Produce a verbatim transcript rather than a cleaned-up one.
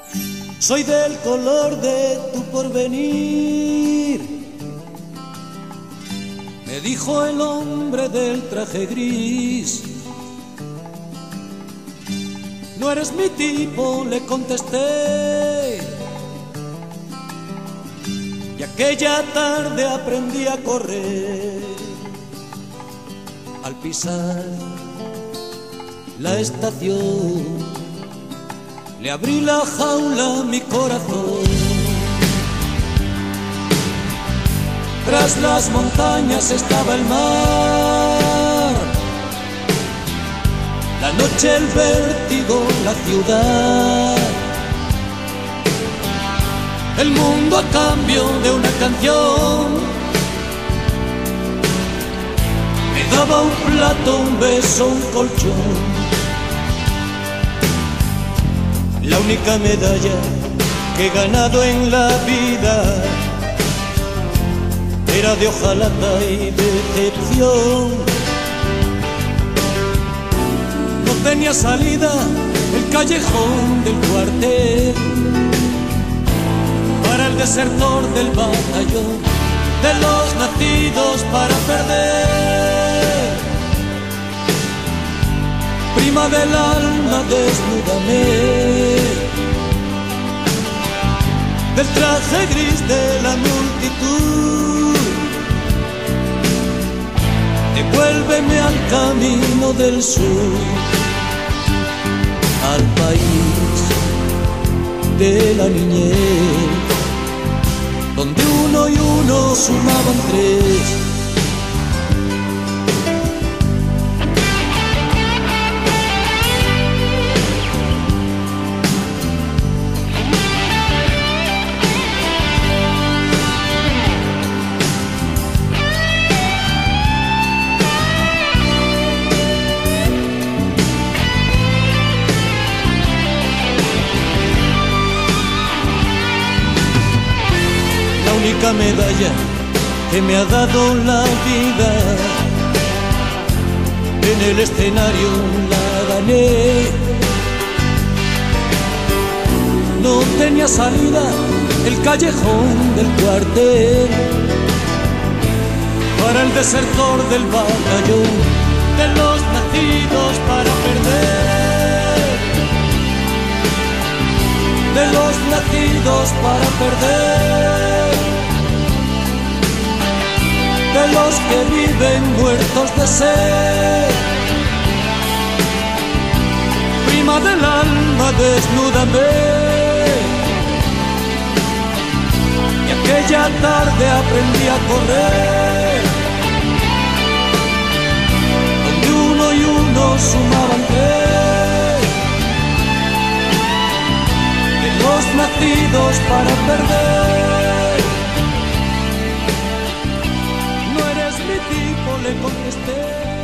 Soy del color de tu porvenir, me dijo el hombre del traje gris. No eres mi tipo, le contesté, y aquella tarde aprendí a correr. Al pisar la estación, le abrí la jaula a mi corazón. Tras las montañas estaba el mar, la noche, el vértigo, la ciudad, el mundo a cambio de una canción. Me daba un plato, un beso, un colchón. La única medalla que he ganado en la vida era de hojalata y decepción. No tenía salida el callejón del cuartel para el desertor del batallón, de los nacidos para perder. Prima del alma, desnúdame del traje gris de la multitud. Devuélveme al camino del sur, al país de la niñez, donde uno y uno sumaban tres. La única medalla que me ha dado la vida, en el escenario la gané. No tenía salida el callejón del cuartel para el desertor del batallón, de los nacidos para perder, de los nacidos para perder, de los que viven muertos de sed. Prima del alma, desnúdame, y aquella tarde aprendí a correr, donde uno y uno sumaban tres, de los nacidos para perder. Le contesté.